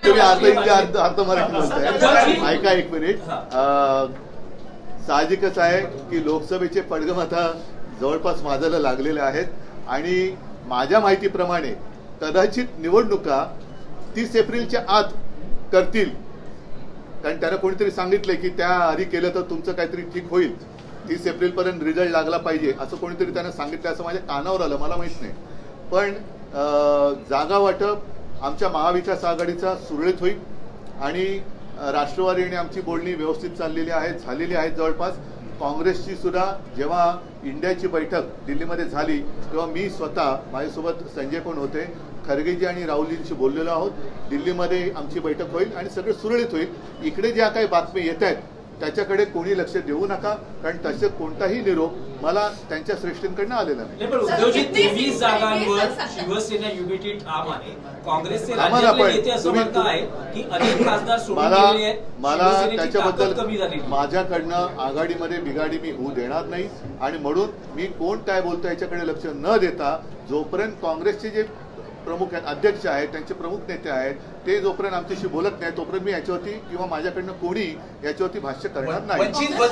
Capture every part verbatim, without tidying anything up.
तुम्ही अर्ध हिंदी अर्ध अर्ध मराठी बोलताय, ऐका एक मिनिट. साहजिकच आहे की लोकसभेचे पडघम आता जवळपास वाजायला लागलेले आहेत आणि माझ्या माहितीप्रमाणे कदाचित निवडणुका तीस एप्रिलच्या आत करतील, कारण त्यांना कोणीतरी सांगितलंय की त्या आधी केलं तर तुमचं काहीतरी ठीक होईल, तीस एप्रिल पर्यंत रिझल्ट लागला पाहिजे असं कोणीतरी त्यांना सांगितलं, असं माझ्या कानावर आलं, मला माहित नाही. पण जागा वाटप आमच्या महाविकास आघाडीचा सुरळीत होईल आणि राष्ट्रवादी आणि आमची बोलणी व्यवस्थित चाललेली आहेत, झालेली आहेत. जवळपास काँग्रेसची सुद्धा जेव्हा इंडियाची बैठक दिल्लीमध्ये झाली तेव्हा मी स्वतः माझ्यासोबत संजय पण होते, खरगेजी आणि राहुलजींशी बोललेलो आहोत. दिल्लीमध्ये आमची बैठक होईल आणि सगळं सुरळीत होईल. इकडे ज्या काही बातमी येत आहेत त्याच्याकडे कोणी लक्ष देऊ नका, कारण तसे कोणताही निरोप मला त्यांच्या श्रेष्ठींकडनं आलेला नाही. पण उद्धवजी तेवीस जागांवर शिवसेना युनिटी ठाम आहे, काँग्रेसचे राज्यातले नेते असं म्हणत आहेत की अनेक खासदार सोडून गेलेले आहेत, मला त्याच्याबद्दल माझ्याकडनं आघाडीमध्ये बिघाडी मी होऊ देणार नाही आणि म्हणून मी कोण काय बोलतो याच्याकडे लक्ष न देता जोपर्यंत काँग्रेसचे जे प्रमुख आहेत, अध्यक्ष आहेत, त्यांचे प्रमुख नेते आहेत, ते जोपर्यंत आमच्याशी बोलत नाही तोपर्यंत मी याच्यावरती किंवा माझ्याकडनं कोणी याच्यावरती भाष्य करणार नाही.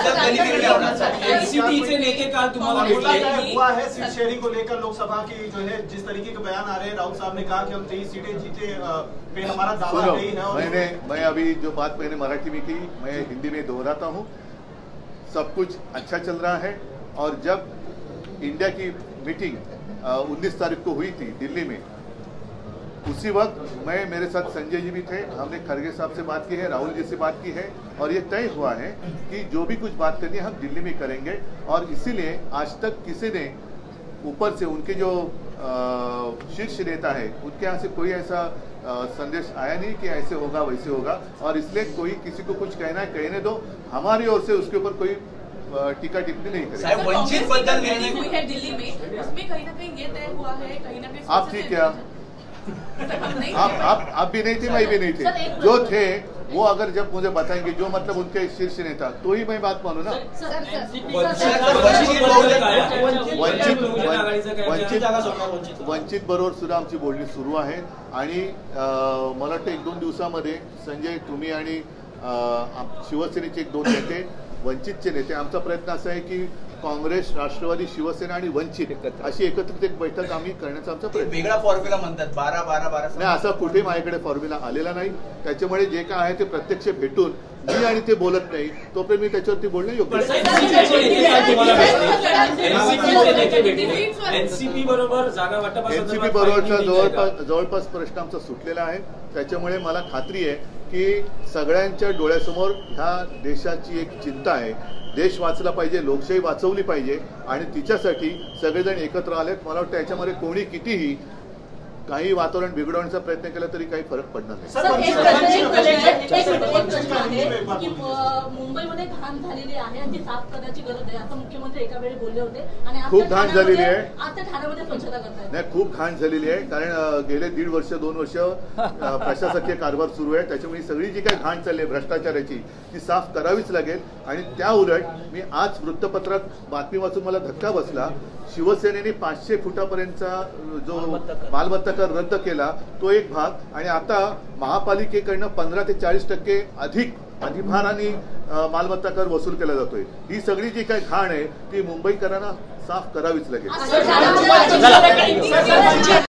एनसीपीचे नेते काल तुम्हाला हुआ है सीट शेयरिंग को लेकर लोकसभा की जो है जिस तरीके के बयान आ रहे हैं, राहुल साहब ने कहा कि हम तेईस सीटें जीते पे हमारा दावा नहीं है. मैंने मैं अभी जो बात मैंने मराठी में की मैं हिंदी में दोहराता हूँ. सब कुछ अच्छा चल रहा है और जब इंडिया की मीटिंग उन्नीस तारीख को हुई थी दिल्ली में, उसी वक्त मैं मेरे साथ संजय जी भी थे, हमने खरगे साहब से बात की है, राहुल जी से बात की है और ये तय हुआ है कि जो भी कुछ बात करनी है हम दिल्ली में करेंगे. और इसीलिए आज तक किसी ने ऊपर से उनके जो शीर्ष नेता है उनके यहाँ से कोई ऐसा आ, संदेश आया नहीं कि ऐसे होगा वैसे होगा, और इसलिए कोई किसी को कुछ कहना है कहने दो, हमारी ओर से उसके ऊपर कोई टीका टिप्पणी नहीं करेगी. वंचित बदल निर्णय हुई है दिल्ली में, उसमें कहीं ना कहीं ये तय हुआ है, कहीं ना कहीं आप थी क्या? आप आप आप भी नहीं थे, मैं भी नहीं थे. जो थे वो अगर जब मुझे बताएंगे जो मतलब उनके शीर्ष नेता, तो ही मैं बात मानू ना. वंचित वंचित बरोबर सुद्धा आमची बोलणी सुरू आहे आणि मला वाटतं एक दोन दिवसामध्ये संजय तुम्ही आणि शिवसेनेचे एक दोन नेते, वंचितचे नेते, आमचा प्रयत्न असा आहे की काँग्रेस, राष्ट्रवादी, शिवसेना आणि वंचित अशी एकत्रित एक बैठक आम्ही करण्याचा आमचा प्रयत्न. वेगळा फॉर्म्युला म्हणतात बारा बारा बारा नाही, असा कुठे माझ्याकडे फॉर्म्युला आलेला नाही. त्याच्यामुळे जे काय आहे ते प्रत्यक्ष भेटून मी आणि ते बोलत नाही तोपर्यंत मी त्याच्यावरती बोलणं योग्य. एनसीपी बरोबर जागा वाटप एनसीपी बरोबरचा जवळपास जवळपास प्रश्न आमचा सुटलेला आहे. त्याच्यामुळे मला खात्री आहे की सगळ्यांच्या डोळ्यासमोर ह्या देशाची एक चिंता आहे. देश वाचला पाहिजे, लोकशाही वाचवली पाहिजे आणि तिच्यासाठी सगळेजण एकत्र आलेत. मला वाटतं याच्यामध्ये कोणी कितीही काही वातावरण बिघडवण्याचा प्रयत्न केला तरी काही फरक पडणार नाही. मुंबईमध्ये घाण झालेली आहे आणि ती साफ करण्याची गरज आहे असं मुख्यमंत्री एका वेळी बोलले होते आणि खूप घाण झालेली आहे. आता ठाण्यामध्ये स्वच्छता करताय. नाही, खूप घाण झालेली आहे, कारण गेले दीड वर्ष दोन वर्ष प्रशासकीय कारभार सुरू आहे. त्याच्यामुळे सगळी जी काही घाण चालली आहे भ्रष्टाचाराची ती साफ करावीच लागेल. आणि त्या उलट मी आज वृत्तपत्रात बातमी वाचून मला धक्का बसला. शिवसेनेने पाचशे फुटापर्यंतचा जो मालमत्ता कर रद्द केला तो एक भाग, आणि आता महापालिकेकडनं पंधरा ते चाळीस टक्के अधिक अधिभाराने मालमत्ता कर वसूल केला जातोय. ही सगळी जी काही घाण आहे ती मुंबईकरांना साफ करावीच लागेल.